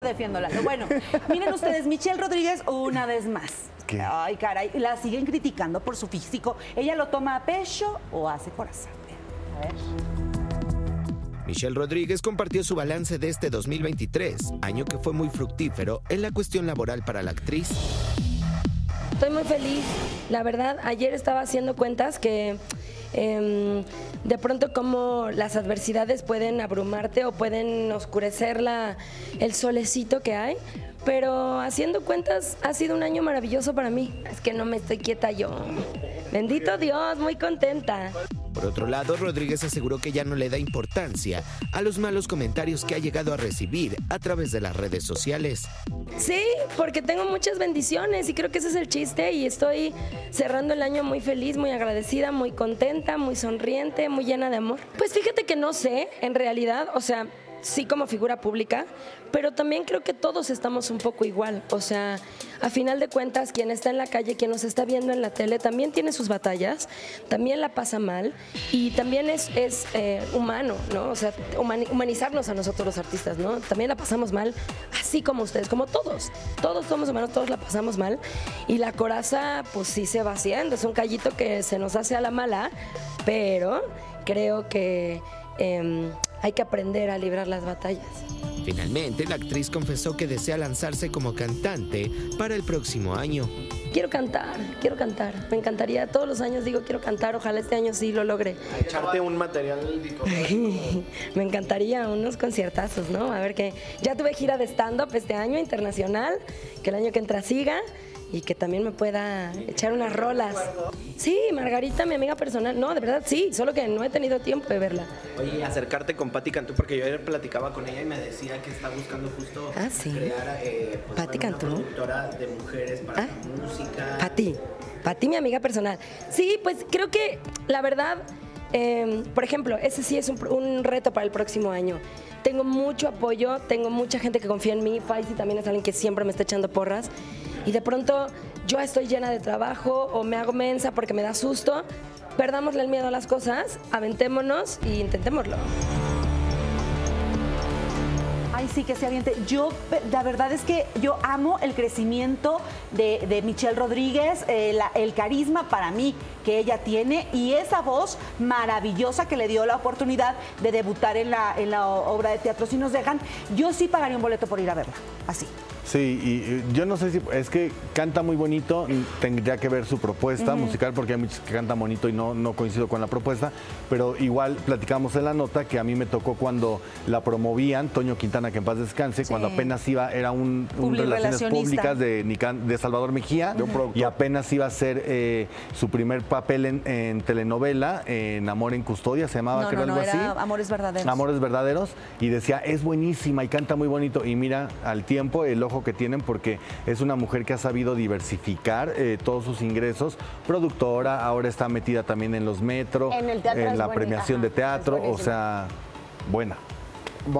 defiendo, Lalo. Bueno, miren ustedes, Michelle Rodríguez una vez más. ¿Qué? Ay, caray, la siguen criticando por su físico. ¿Ella lo toma a pecho o hace corazón? A ver. Michelle Rodríguez compartió su balance de este 2023, año que fue muy fructífero en la cuestión laboral para la actriz. Estoy muy feliz. La verdad, ayer estaba haciendo cuentas que de pronto como las adversidades pueden abrumarte o pueden oscurecer el solecito que hay. Pero haciendo cuentas ha sido un año maravilloso para mí. Es que no me estoy quieta yo. Bendito Dios, muy contenta. Por otro lado, Rodríguez aseguró que ya no le da importancia a los malos comentarios que ha llegado a recibir a través de las redes sociales. Sí, porque tengo muchas bendiciones y creo que ese es el chiste y estoy cerrando el año muy feliz, muy agradecida, muy contenta, muy sonriente, muy llena de amor. Pues fíjate que no sé, en realidad, o sea, sí como figura pública, pero también creo que todos estamos un poco igual. O sea, a final de cuentas, quien está en la calle, quien nos está viendo en la tele, también tiene sus batallas, también la pasa mal y también es humano, ¿no? O sea, humanizarnos a nosotros los artistas, ¿no? También la pasamos mal, así como ustedes, como todos. Todos somos humanos, todos la pasamos mal y la coraza, pues sí se va haciendo. Es un callito que se nos hace a la mala, pero creo que hay que aprender a librar las batallas. Finalmente, la actriz confesó que desea lanzarse como cantante para el próximo año. Quiero cantar. Me encantaría, todos los años digo quiero cantar, ojalá este año sí lo logre. Echarte un material discográfico. Me encantaría unos conciertazos, ¿no? A ver que ya tuve gira de stand-up este año internacional, que el año que entra siga y que también me pueda echar unas rolas. Sí, Margarita, mi amiga personal. No, de verdad sí, solo que no he tenido tiempo de verla. Oye, acercarte con Pati Cantú, porque yo ayer platicaba con ella y me decía que está buscando justo ¿sí? crear Pati Cantú, una productora de mujeres para la música. Pati, mi amiga personal. Sí, pues creo que la verdad, por ejemplo, ese sí es un reto para el próximo año. Tengo mucho apoyo, tengo mucha gente que confía en mí. Faisy también es alguien que siempre me está echando porras. Y de pronto yo estoy llena de trabajo o me hago mensa porque me da susto. Perdámosle el miedo a las cosas, aventémonos e intentémoslo. Ay, sí, que se aviente. Yo, la verdad es que yo amo el crecimiento de Michelle Rodríguez, el carisma para mí que ella tiene y esa voz maravillosa que le dio la oportunidad de debutar en la obra de teatro Si nos dejan. Yo sí pagaría un boleto por ir a verla, así. Sí, y yo no sé si es que canta muy bonito, tendría que ver su propuesta musical porque hay muchos que cantan bonito y no coincido con la propuesta, pero igual platicamos en la nota que a mí me tocó cuando la promovían, Toño Quintana, que en paz descanse, cuando apenas iba, era un relaciones públicas de Salvador Mejía y apenas iba a hacer su primer papel en telenovela, en Amor en Custodia, se llamaba, creo algo así. Amores Verdaderos. Amores Verdaderos, y decía, es buenísima y canta muy bonito, y mira, al tiempo, el ojo que tienen porque es una mujer que ha sabido diversificar todos sus ingresos, productora, ahora está metida también en los metros, en el teatro en la buena, premiación de teatro, o sea, buena.